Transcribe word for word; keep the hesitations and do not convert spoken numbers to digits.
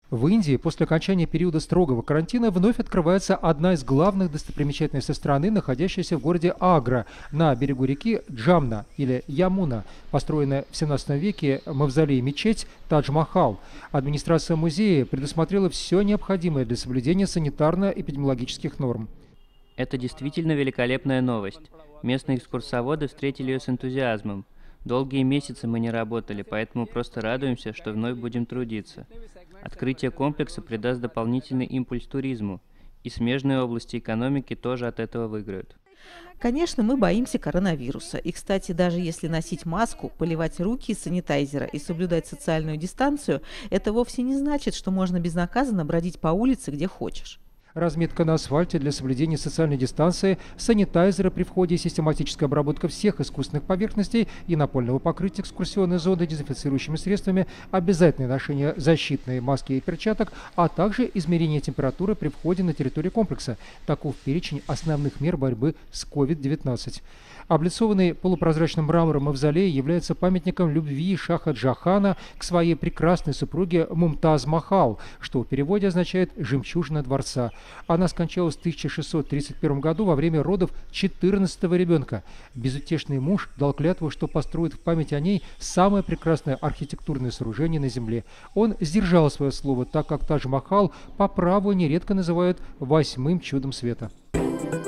В Индии после окончания периода строгого карантина вновь открывается одна из главных достопримечательностей страны, находящаяся в городе Агра на берегу реки Джамна или Ямуна, построенная в семнадцатом веке мавзолей-мечеть Тадж-Махал. Администрация музея предусмотрела все необходимое для соблюдения санитарно-эпидемиологических норм. Это действительно великолепная новость. Местные экскурсоводы встретили ее с энтузиазмом. Долгие месяцы мы не работали, поэтому просто радуемся, что вновь будем трудиться. Открытие комплекса придаст дополнительный импульс туризму, и смежные области экономики тоже от этого выиграют. Конечно, мы боимся коронавируса. И, кстати, даже если носить маску, поливать руки из санитайзера и соблюдать социальную дистанцию, это вовсе не значит, что можно безнаказанно бродить по улице, где хочешь. Разметка на асфальте для соблюдения социальной дистанции, санитайзеры при входе и систематическая обработка всех искусственных поверхностей и напольного покрытия экскурсионной зоны дезинфицирующими средствами, обязательное ношение защитной маски и перчаток, а также измерение температуры при входе на территорию комплекса. Таков перечень основных мер борьбы с ковид девятнадцать. Облицованный полупрозрачным мрамором мавзолей является памятником любви шаха Джахана к своей прекрасной супруге Мумтаз Махал, что в переводе означает «жемчужина дворца». Она скончалась в тысяча шестьсот тридцать первом году во время родов четырнадцатого ребенка. Безутешный муж дал клятву, что построит в память о ней самое прекрасное архитектурное сооружение на земле. Он сдержал свое слово, так как Тадж-Махал по праву нередко называют «восьмым чудом света».